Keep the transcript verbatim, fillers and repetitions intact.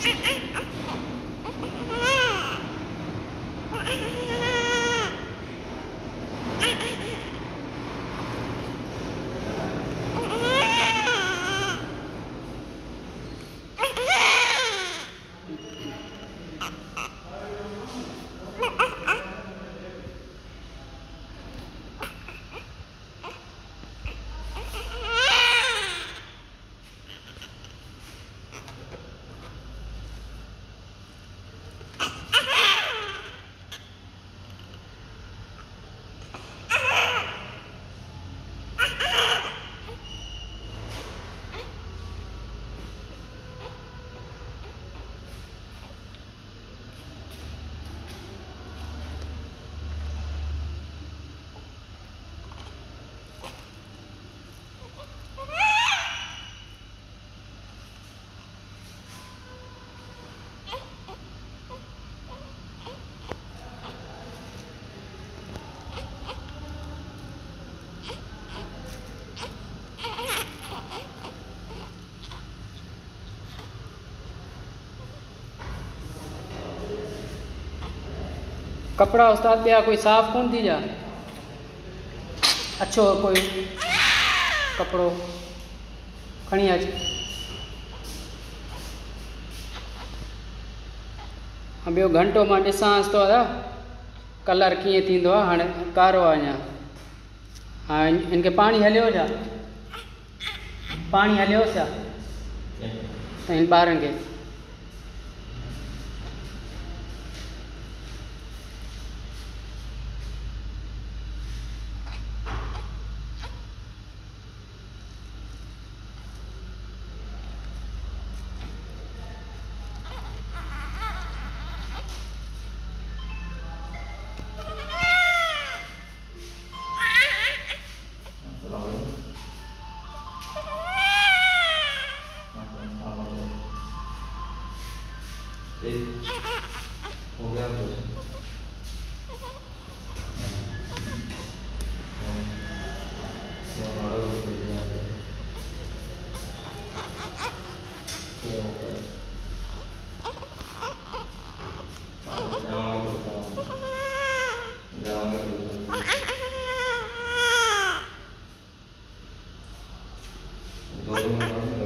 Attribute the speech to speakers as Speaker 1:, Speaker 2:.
Speaker 1: कपड़ा उस्ताद पिया कोई साफ कौन थी जा अच्छो कोई कपड़ो खणी अच ॿियो घंटो मां ॾिसांसि थो दादा कलर कीअं थींदो आहे। हाणे कारो आहे अञा। हा हिनखे पाणी हलियो छा पाणी हलियो छा हिन ॿारनि खे
Speaker 2: हो गया तो